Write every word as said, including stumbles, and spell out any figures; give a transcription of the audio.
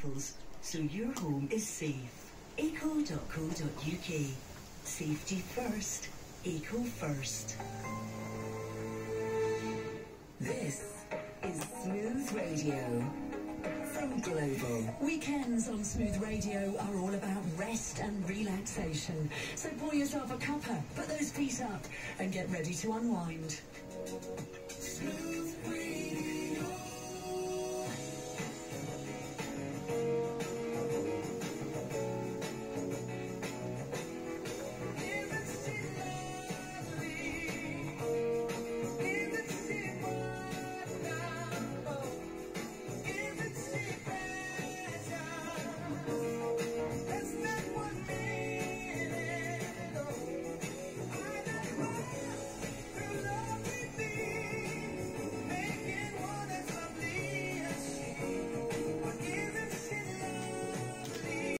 levels, so your home is safe. eco dot co dot U K. Safety first. Eco first. This is Smooth Radio from Global. Weekends on Smooth Radio are all about rest and relaxation. So pour yourself a cuppa, put those feet up, and get ready to unwind. Smooth